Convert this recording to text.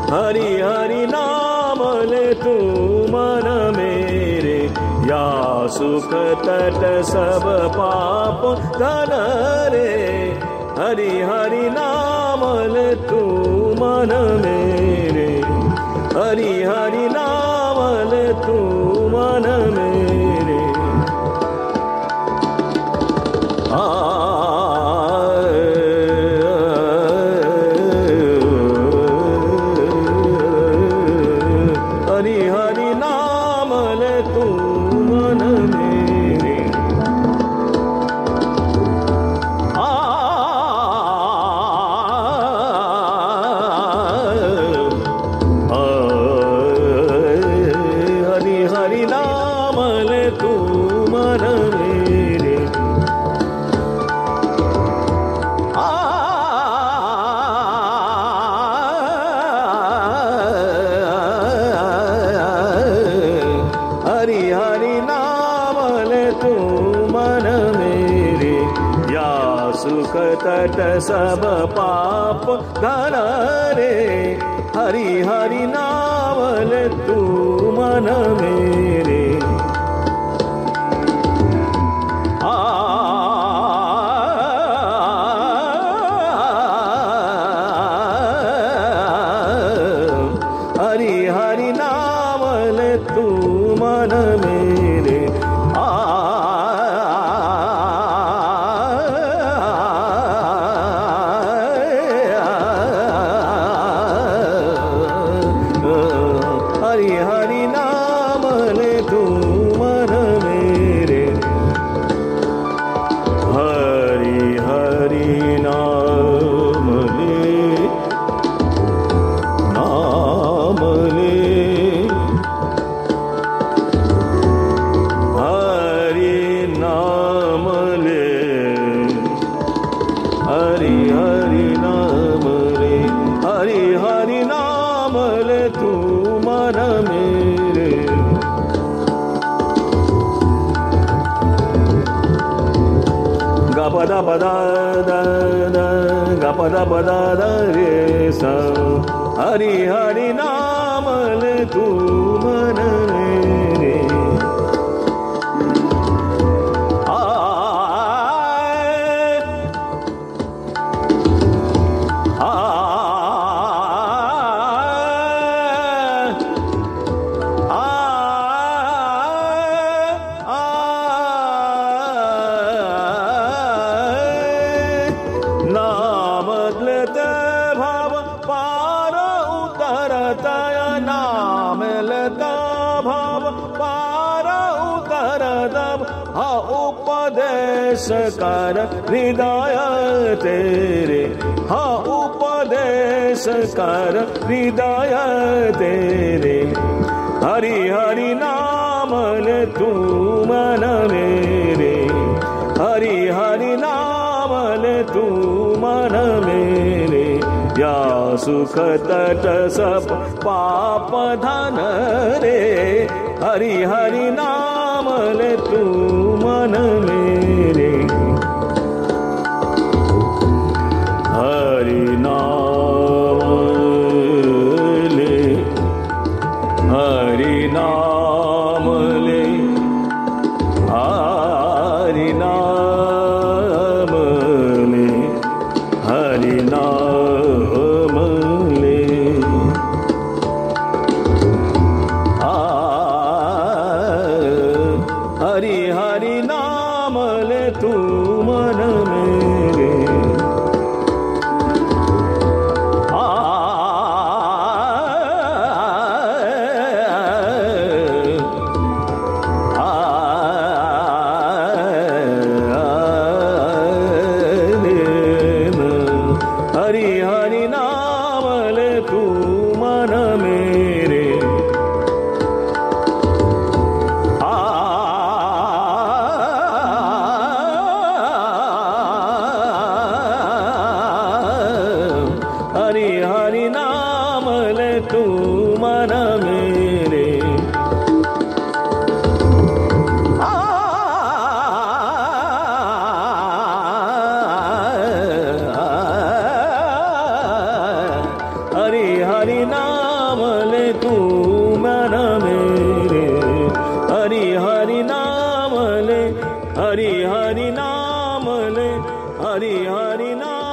हरि हरि नाम ले तू मन मेरे, या सुख तट सब पाप धन रे। हरि हरि नाम ले तू मन मेरे, हरि हरि नाम ले तू मन मेरे। हरि हरि नाम ले तू मन मेरे। हरि हरि नाम ले तू मन मेरे। हरि हरि नाम ले तू मन मेरे, या सुख तट सब पाप धन रे। हरि हरि नाम ले तू मन मेरे। हरि हरि नाम ले तू मन मेरे। हरि हरि नाम ले तू मन मेरे। हरि हरि नाम ले, नाम ले। हरि नाम ले, हरि हरि नाम ले। हरि हरि नाम ले तू मन मेरे। गपदा पदा दा दा, गपदा पदा दा रे सा। हरि हरि नाम ले तू मन मेरे। नाम लेते भाव पार उतरता, नाम लेता भाव पार उतरता। हाँ उपदेश कर हृदय तेरे, हाँ उपदेश कर हृदय तेरे। हरि हरि नाम ले तू मन मेरे। हरि हरि नाम ले तू मन मेरे, या सुख तट सब पाप धन रे। हरि हरि नाम ले तू मन मेरे। हरि नाम ले, हरि नाम ले। हरि नाम ले, हरि नाम ले। हरि हरि नाम ले तू मन मेरे। हरि हरि नाम ले तू मन मेरे। हरि हरि नाम ले तू मन मेरे। हरि हरि ले हरि हरि नाम